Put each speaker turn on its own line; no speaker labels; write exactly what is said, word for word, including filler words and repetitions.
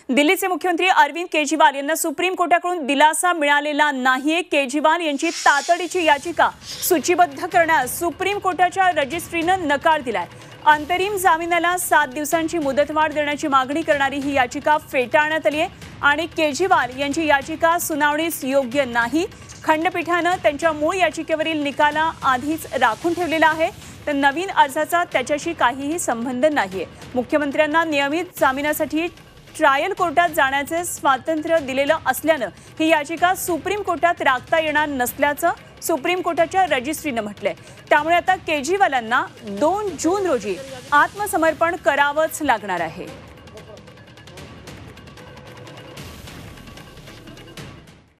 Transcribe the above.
दिल्लीचे मुख्यमंत्री अरविंद केजरीवाल यांना सुप्रीम कोर्टाकडून दिलासा मिळालेला नाहीये। केजरीवाल यांची तातडीची याचिका सूचीबद्ध करण्यास सुप्रीम कोर्टाच्या रजिस्ट्रीनं नकार दिलाय। अंतरिम जामिनाला सात दिवसांची मुदतवाढ देण्याची मागणी करणारी ही याचिका फेटाळण्यात आली आहे आणि केजरीवाल यांची याचिका सुनावणीस योग्य नाही। खंडपीठानं त्यांच्या मूळ याचिकेवरील निकाला आधीच राखून ठेवलेला आहे, तर नवीन अर्जाचा त्याच्याशी काहीही संबंध नाहीये। मुख्यमंत्र्यांना नियमित जामिनासाठी ट्रायल कोर्टात जाण्याचे स्वातंत्र्य दिलेलं असल्यानं ही याचिका सुप्रीम कोर्टात राखता येणार नसल्याचं सुप्रीम कोर्टाच्या रजिस्ट्रीनं म्हटलंय। त्यामुळे आता केजरीवालांना दोन जून रोजी आत्मसमर्पण करावंच लागणार आहे।